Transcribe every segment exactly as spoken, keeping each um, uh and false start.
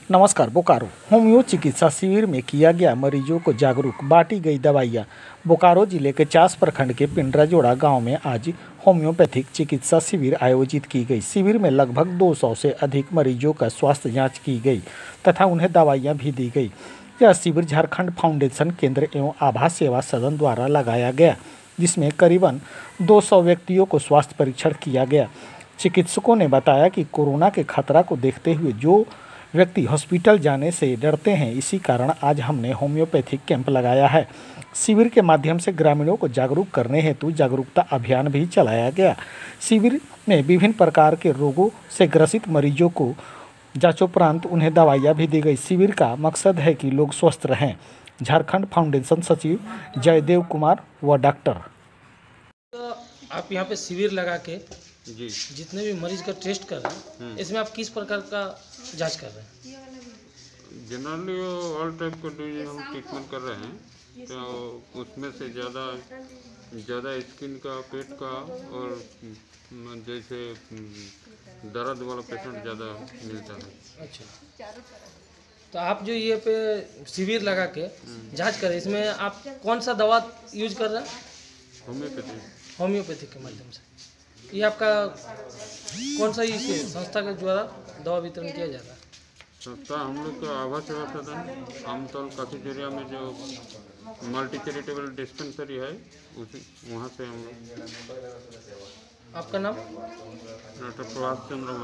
नमस्कार। बोकारो होम्यो चिकित्सा शिविर में किया गया मरीजों को जागरूक, बांटी गई दवाइयाँ। बोकारो जिले के चास प्रखंड के पिंडराजोड़ा गांव में आज होम्योपैथिक चिकित्सा शिविर आयोजित की गई। शिविर में लगभग दो सौ से अधिक मरीजों का स्वास्थ्य जांच की गई तथा उन्हें दवाइयाँ भी दी गई। यह शिविर झारखंड फाउंडेशन केंद्र एवं आभा सेवा सदन द्वारा लगाया गया, जिसमें करीबन दो सौ व्यक्तियों को स्वास्थ्य परीक्षण किया गया। चिकित्सकों ने बताया कि कोरोना के खतरा को देखते हुए जो व्यक्ति हॉस्पिटल जाने से डरते हैं, इसी कारण आज हमने होम्योपैथिक कैंप लगाया है। शिविर के माध्यम से ग्रामीणों को जागरूक करने हेतु जागरूकता अभियान भी चलाया गया। शिविर में विभिन्न प्रकार के रोगों से ग्रसित मरीजों को जांचोपरांत उन्हें दवाइयाँ भी दी गई। शिविर का मकसद है कि लोग स्वस्थ रहें। झारखंड फाउंडेशन सचिव जयदेव कुमार व डॉक्टर तो आप यहाँ पे शिविर लगा के जी जितने भी मरीज का टेस्ट कर रहे हैं, इसमें आप किस प्रकार का जांच कर रहे हैं? जनरली ऑल टाइप का डिजीज हम ट्रीटमेंट कर रहे हैं, तो उसमें से ज़्यादा ज़्यादा स्किन का, पेट का और जैसे दर्द वाला पेशेंट ज़्यादा मिलता है। अच्छा, तो आप जो ये पे शिविर लगा के जांच कर रहे हैं, इसमें आप कौन सा दवा यूज कर रहे हैं? होम्योपैथी होम्योपैथिक के माध्यम से। ये आपका कौन सा इस संस्था के द्वारा दवा वितरण किया जा रहा है? संस्था हम लोग का आभा सेवा सदन आमतौर काफी एरिया में जो मल्टी चैरिटेबल डिस्पेंसरी है, उसी वहाँ से हम लोग। आपका नाम? डॉक्टर प्रभाष चंद्र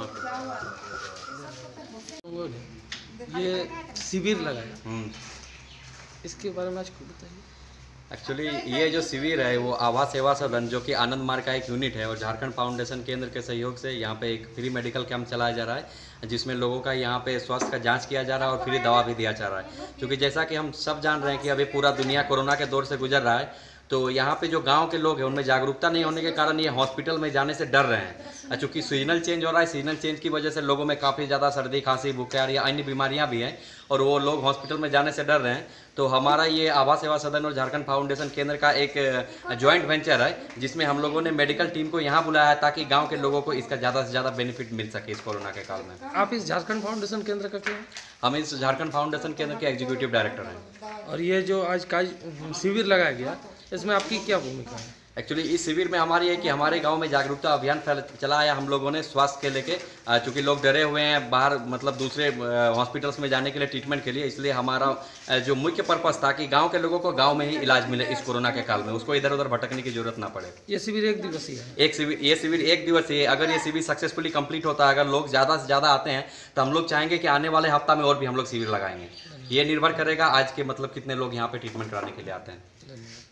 माथुर। ये शिविर लगाया, इसके बारे में आज कुछ बताइए। एक्चुअली ये जो शिविर है वो आभा सेवा सदन, जो कि आनंद मार्ग का एक यूनिट है, और झारखंड फाउंडेशन केंद्र के सहयोग से यहाँ पे एक फ्री मेडिकल कैंप चलाया जा रहा है, जिसमें लोगों का यहाँ पे स्वास्थ्य का जांच किया जा रहा है और फ्री दवा भी दिया जा रहा है। क्योंकि जैसा कि हम सब जान रहे हैं कि अभी पूरा दुनिया कोरोना के दौर से गुजर रहा है, तो यहाँ पे जो गांव के लोग हैं उनमें जागरूकता नहीं होने के कारण ये हॉस्पिटल में जाने से डर रहे हैं। चूँकि सीजनल चेंज हो रहा है, सीजनल चेंज की वजह से लोगों में काफ़ी ज़्यादा सर्दी, खांसी, बुखार या अन्य बीमारियाँ भी हैं, और वो लोग हॉस्पिटल में जाने से डर रहे हैं। तो हमारा ये आभा सेवा सदन और झारखंड फाउंडेशन केंद्र का एक जॉइंट वेंचर है, जिसमें हम लोगों ने मेडिकल टीम को यहाँ बुलाया है ताकि गाँव के लोगों को इसका ज़्यादा से ज़्यादा बेनिफिट मिल सके इस कोरोना के काल में। आप इस झारखंड फाउंडेशन केंद्र का क्या? हम इस झारखंड फाउंडेशन केंद्र के एग्जीक्यूटिव डायरेक्टर हैं। और ये जो आज का शिविर लगाया गया, इसमें आपकी क्या भूमिका है? एक्चुअली इस शिविर में हमारी है कि हमारे गांव में जागरूकता अभियान चलाया हम लोगों ने स्वास्थ्य के लेके, चूँकि लोग डरे हुए हैं बाहर, मतलब दूसरे हॉस्पिटल्स में जाने के लिए, ट्रीटमेंट के लिए, इसलिए हमारा जो मुख्य पर्पस था कि गांव के लोगों को गांव में ही इलाज मिले इस कोरोना के काल में, उसको इधर उधर भटकने की जरूरत ना पड़े। ये शिविर एक दिवसीय है? एक शिविर ये शिविर एक दिवसीय है। अगर ये शिविर सक्सेसफुली कंप्लीट होता है, अगर लोग ज़्यादा से ज़्यादा आते हैं, तो हम लोग चाहेंगे कि आने वाले हफ्ता में और भी हम लोग शिविर लगाएंगे। ये निर्भर करेगा आज के मतलब कितने लोग यहाँ पे ट्रीटमेंट कराने के लिए आते हैं।